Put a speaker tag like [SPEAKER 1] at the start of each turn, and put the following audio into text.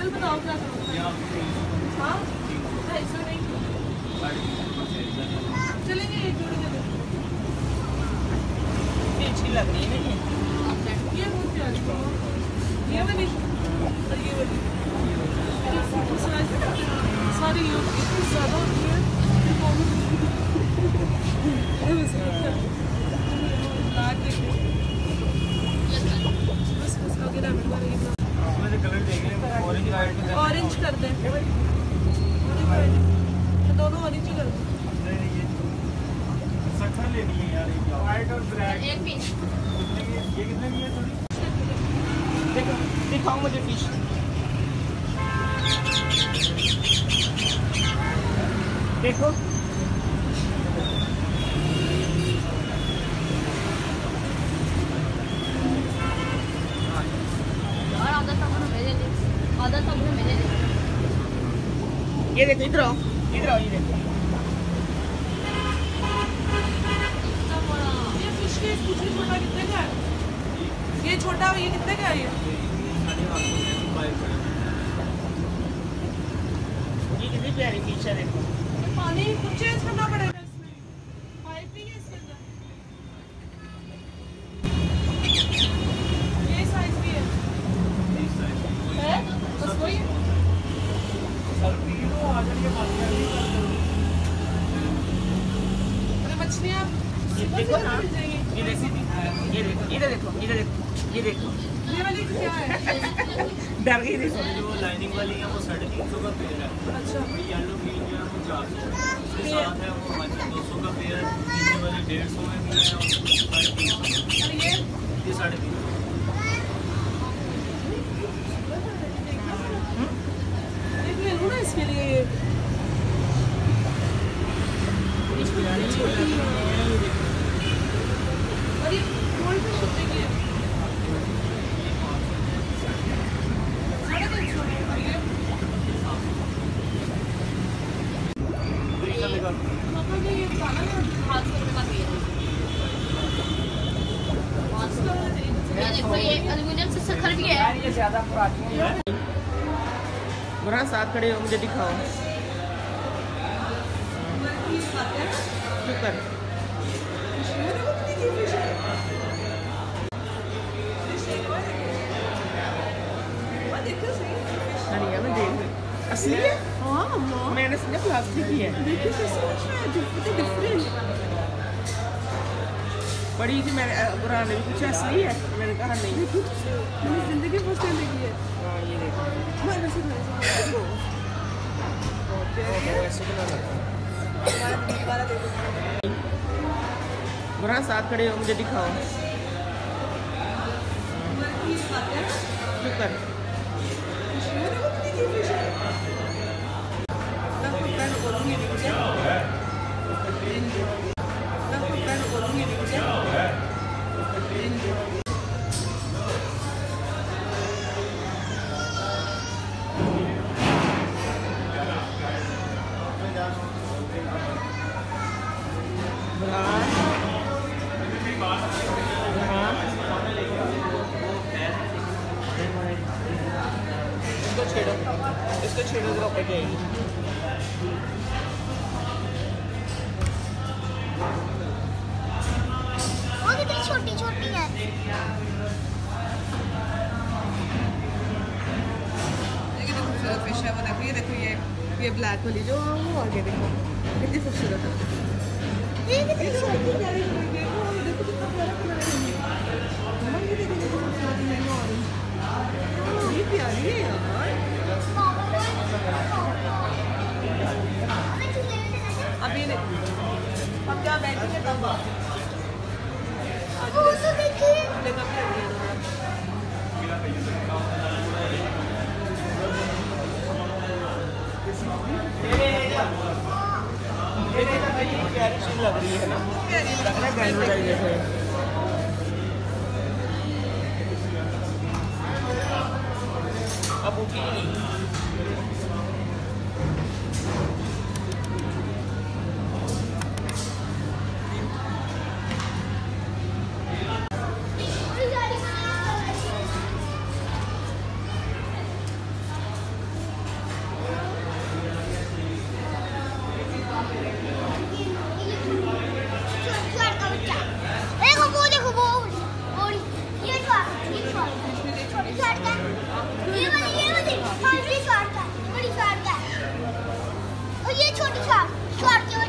[SPEAKER 1] Final बताओ क्या करो। हाँ 250 नहीं चलेंगे, एक जोड़ी चलेंगे।
[SPEAKER 2] अच्छी लग रही है
[SPEAKER 1] ये बहुत प्यारी है, ये वाली और ये वाली सारी ये इतनी ज़्यादा होती है। बस आगे ऑरेंज कर दें, दोनों ऑरेंज ही कर दें।
[SPEAKER 3] लेनी है यार, व्हाइट और ब्लैक एक पीस। ये कितने की है थोड़ी?
[SPEAKER 2] देखो दिखाओ मुझे फिश। देखो ये देखो, इधर आओ, इधर आओ, ये देखो।
[SPEAKER 1] छोटा कितने का है? ये छोटा ये कितने का है?
[SPEAKER 2] ये कितनी प्यारी फिश है, देखो।
[SPEAKER 1] पानी कुछ चेंज करना पड़ेगा इसमें, पाइप नहीं है इसके अंदर। ये साइज भी है बस वही है। मछलियाँ
[SPEAKER 2] देखो ना, ये देखो, ये देखो, इधर देखो, इधर देखो, ये देखो।
[SPEAKER 1] ये वाली क्या है?
[SPEAKER 2] डर गई देखो।
[SPEAKER 3] जो लाइनिंग वाली है वो 350 का पेयर है।
[SPEAKER 1] अच्छा
[SPEAKER 3] येलो ग्रीन जो है वो 400, उसके साथ है वो 200 का पेयर, नीचे वाली 150 में भी है और 350।
[SPEAKER 1] और ये
[SPEAKER 3] 350।
[SPEAKER 1] एक ले लूँ ना इसके लिए। और ये गोल्ड फिश कितने की है? 350। और ये पापा के ये काला है 500 रुपये का पेयर है।
[SPEAKER 4] देखो ये एल्युमिनियम से सखर भी है।
[SPEAKER 2] यार ये ज्यादा पुरानी है। बुरहान साथ खड़े हो, मुझे दिखाओ। शुक्र। अरे मैं देख, असली है?
[SPEAKER 1] हाँ माँ
[SPEAKER 2] मैंने समझा प्लास्टिक ही है।
[SPEAKER 1] देखिए कैसे डिफरेंट।
[SPEAKER 2] बड़ी थी, मैंने बुरहान ने भी पूछा असली है, मैंने कहा नहीं।
[SPEAKER 1] मैंने जिंदगी फर्स्ट टाइम देखी है।
[SPEAKER 2] हाँ ये देखो, ऐसे बनाना। बुरहान साथ खड़े हो, मुझे दिखाओ। शुक्र। इसको छेड़ो जरा ऊपर जाएगी।
[SPEAKER 4] वो कितनी छोटी छोटी है।
[SPEAKER 1] खूबसूरत फिश है वो। देखो ये ब्लैक वाली जो वो आगे देखो कितनी खूबसूरत है।
[SPEAKER 4] ये कितनी छोटी है।
[SPEAKER 1] देखो कितना प्यारा कलर है। ये देखो कितनी खूबसूरत है ऑरेंज। ये प्यारी है यार। अभी अब क्या बैठेंगे तब
[SPEAKER 4] वो तो देखिए।
[SPEAKER 2] प्यारी सी लग रही है ना, लग रहा है गैंडो टाइप जैसे। अब उठी नहीं।
[SPEAKER 4] ये छोटी शॉर्ट शॉर्ट की